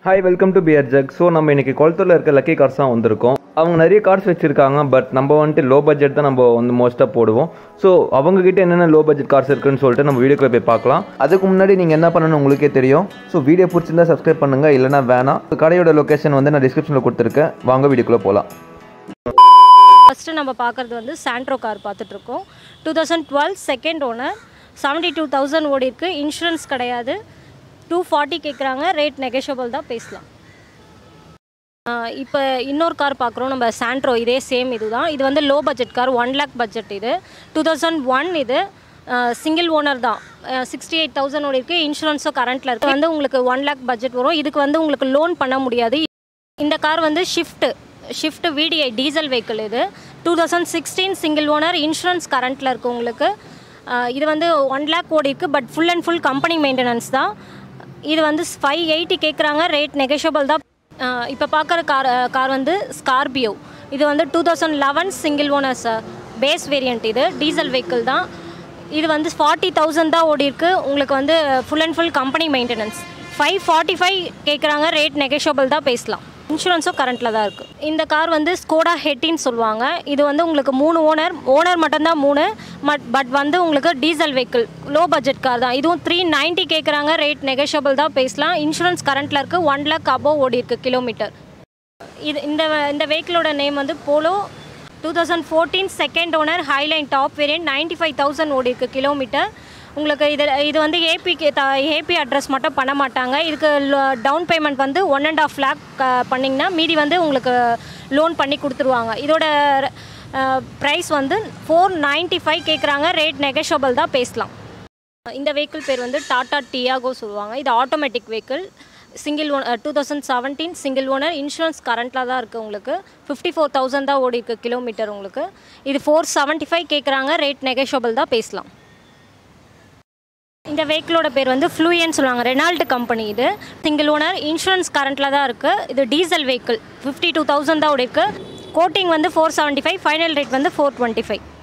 Hi welcome to beer jug. So நம்ம இன்றைக்கி கோயம்புத்தூரில் இருக்க லக்கி கார்ஸ் தான் வந்திருக்கோம். அவங்க நிறைய கார்ஸ் வச்சுருக்காங்க, பட் நம்ம வந்துட்டு லோ பட்ஜெட் தான் நம்ம வந்து மோஸ்ட்டாக போடுவோம். ஸோ அவங்ககிட்ட என்னென்ன லோ பட்ஜெட் கார்ஸ் இருக்குன்னு சொல்லிட்டு நம்ம வீடியோக்குள்ள போய் பார்க்கலாம். அதுக்கு முன்னாடி நீங்கள் என்ன பண்ணணும்னு உங்களுக்கே தெரியும். ஸோ வீடியோ பிடிச்சிருந்தா சப்ஸ்கிரைப் பண்ணுங்கள், இல்லைனா வேணாம். கடையோட லொக்கேஷன் வந்து நான் டிஸ்கிரிப்ஷனில் கொடுத்துருக்கேன். வாங்க வீடியோக்குள்ளே போகலாம். ஃபஸ்ட்டு நம்ம பார்க்குறது வந்து சாண்ட்ரோ கார் பார்த்துட்ருக்கோம். 2012 செகண்ட் ஓனர், 72,000 ஓடி இருக்குது. இன்சூரன்ஸ் கிடையாது. 240 கேட்குறாங்க. ரேட் நெகோஷியபிள் தான், பேசலாம். இப்போ இன்னொரு கார் பார்க்குறோம் நம்ம, சாண்ட்ரோ. இதே சேம் இது தான். இது வந்து low budget car, 1 lakh budget. இது 2001. இது சிங்கிள் ஓனர் தான். 68,000 ஓடி இருக்குது. இன்சூரன்ஸும் கரண்ட்டில் இருக்குது. வந்து உங்களுக்கு 1 lakh பட்ஜெட் வரும். இதுக்கு வந்து உங்களுக்கு லோன் பண்ண முடியாது. இந்த கார் வந்து ஷிஃப்ட் VDI டீசல் வெஹிக்கிள். இது 2016 சிங்கிள் ஓனர், இன்சூரன்ஸ் கரண்ட்டில் இருக்குது உங்களுக்கு. இது வந்து 1 lakh ஓடி இருக்குது, but full and full company maintenance தான். இது வந்து 580 கேட்குறாங்க. ரேட் நெகோஷியபிள் தான். இப்போ பார்க்குற கார் வந்து ஸ்கார்பியோ. இது வந்து 2011 single owner sir, base variant. இது டீசல் வெஹிக்கிள் தான். இது வந்து 40,000 தான் ஓடி இருக்குது. உங்களுக்கு வந்து full and full company maintenance. 545 கேட்குறாங்க. ரேட் நெகோஷியபிள் தான், பேசலாம். இன்சூரன்ஸும் கரண்ட்டில் தான் இருக்குது. இந்த கார் வந்து ஸ்கோடா ஹெட்டின்னு சொல்லுவாங்க. இது வந்து உங்களுக்கு 3 ஓனர் மட்டும்தான் 3, பட் வந்து உங்களுக்கு diesel vehicle, low budget car தான். இதுவும் 390 கேட்குறாங்க. ரேட் நெகோஷியபிள் தான், பேசலாம். இன்சூரன்ஸ் கரண்ட்டில் இருக்குது. 1 lakh அபோவ் ஓடி இருக்குது கிலோமீட்டர். இந்த வெஹிக்கிளோட நேம் வந்து Polo. 2014 second owner, highline top variant. 95,000 ஓடி இருக்குது கிலோமீட்டர். உங்களுக்கு இது வந்து ஏபி அட்ரஸ் மட்டும் பண்ண மாட்டாங்க. இதுக்கு டவுன் பேமெண்ட் வந்து 1.5 lakh பண்ணிங்கன்னா மீதி வந்து உங்களுக்கு லோன் பண்ணி கொடுத்துருவாங்க. இதோட ப்ரைஸ் வந்து 495 கேட்குறாங்க. ரேட் நெகோஷியபிள் தான், பேசலாம். இந்த வெஹிக்கிள் பேர் வந்து டாடா டியாகோ சொல்லுவாங்க. இது automatic vehicle, single owner. 2017 single owner, insurance கரண்ட்டில் தான் இருக்குது. உங்களுக்கு 54,000 தான் ஓடி இருக்குது கிலோமீட்டர். உங்களுக்கு இது 475 கேட்குறாங்க. ரேட் நெகோஷியபிள் தான், பேசலாம். இந்த வெஹிக்கிளோட பேர் வந்து ஃப்ளூயன்னு சொல்லுவாங்க. Renault company. இது சிங்கிள் ஓனர், இன்சூரன்ஸ் கரண்ட்டில் தான் இருக்குது. இது டீசல் வெஹிக்கிள். 52,000 தான் ஓடி இருக்குது. கோட்டிங் வந்து 475, ஃபைனல் ரேட் வந்து 425.